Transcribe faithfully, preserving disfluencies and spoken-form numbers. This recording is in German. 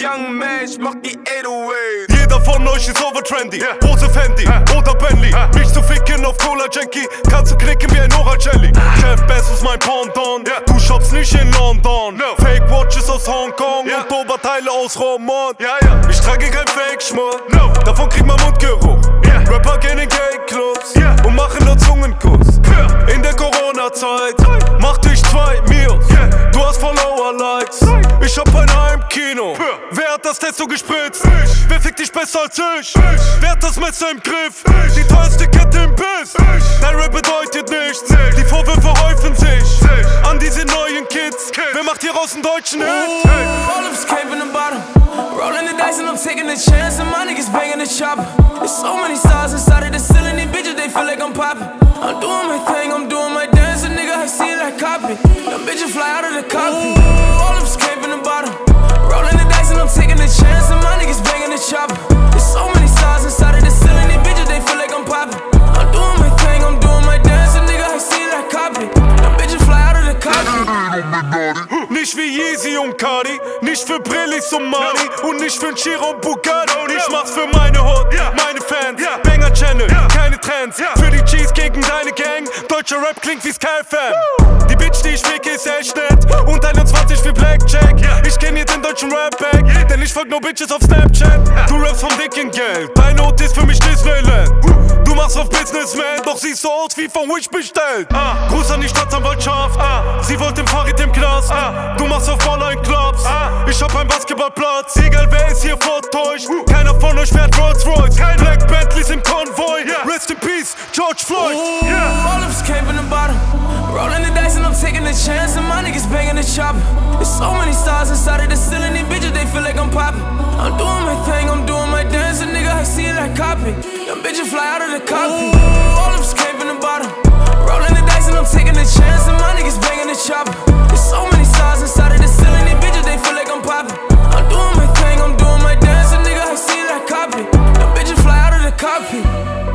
Young Man, ich mach die acht null acht. Jeder von euch ist overtrendy, yeah. Hose Fendi yeah. Oder Bentley yeah. Mich zu ficken auf Cola Jackie, kannst du knicken wie ein Oral Jelly ah. Jeff Bezos mein Pendant, yeah. Du shoppst nicht in London no. Fake Watches aus Hongkong yeah. Und Oberteile aus Roermond yeah, yeah. Ich trage kein Fake-Schmuck, no. Davon kriegt man Mundgeruch yeah. Rapper gehen in Gay-Clubs yeah. Und machen nur Zungenkuss yeah. In der Corona-Zeit machte ich zwei Mios yeah. Du hast Follower-Likes yeah. Ich hab ein Heimkino yeah. Wer hat das Testo gespritzt? Ich. Wer fickt dich besser als ich? ich? Wer hat das Messer im Griff? Ich. Die teuerste Kette im Biss ich. Dein Rap bedeutet nichts ich. Die Vorwürfe häufen sich ich. An diese neuen Kids Kid. Wer macht hier raus einen deutschen Hit? Hey. All of us came from the bottom Rolling the dice and I'm taking the chance And my niggas banging the chopper There's so many stars inside of the ceiling These bitches, they feel like I'm popping I'm doing my thing, I'm doing my dance A nigga, I see it, I copy Them bitches fly out of the cockpit All of us came from the bottom Rolling the dice and I'm taking the chance And my niggas banging the chopper There's so many stars inside of the ceiling These bitches, they feel like I'm popping I'm doing my thing, I'm doing my dance A nigga, I see it, I copy Them bitches fly out of the cockpit Nicht wie Yeezy und Cardi, nicht für Brillis und Mani und nicht für Chiro und Bugatti. Ich mach's für meine Hood, meine Fans, Banger Channel, keine Trends. Für die G's gegen deine Gang, deutscher Rap klingt wie Sky-Fan. Die Bitch, die ich ficke, ist echt nett und einundzwanzig wie Blackjack. Ich kenn hier den deutschen Rap-Back, denn ich folg nur Bitches auf Snapchat. Du rappst vom dicken Geld, deine Hut ist für mich Disneyland. Du machst auf Businessman, doch siehst so aus wie von Wish bestellt. ah. Gruß an die Staatsanwaltschaft, ah. Sie wollte im Fahrrad im Knast. ah. Du machst auf Ballern Clubs, ah. Ich hab einen Basketballplatz. Egal wer ist hier vortäuscht, uh. Keiner von euch fährt Rolls Royce. Kein Black Bentleys im Konvoi, yeah. Rest in peace, George Floyd. Ooh, yeah. All of us came from the bottom Rolling the dice and I'm taking the chance And my niggas banging the chopper There's so many stars inside of the ceiling These bitches, they feel like I'm popping I'm doing my thing, I'm doing my dance A nigga, I see it, I copy Them bitches fly out of the cockpit All of us came from the bottom Rolling the dice and I'm taking the chance And my niggas banging the chopper There's so many stars inside of the ceiling These bitches, they feel like I'm popping I'm doing my thing, I'm doing my dance A nigga, I see it, I copy Them bitches fly out of the cockpit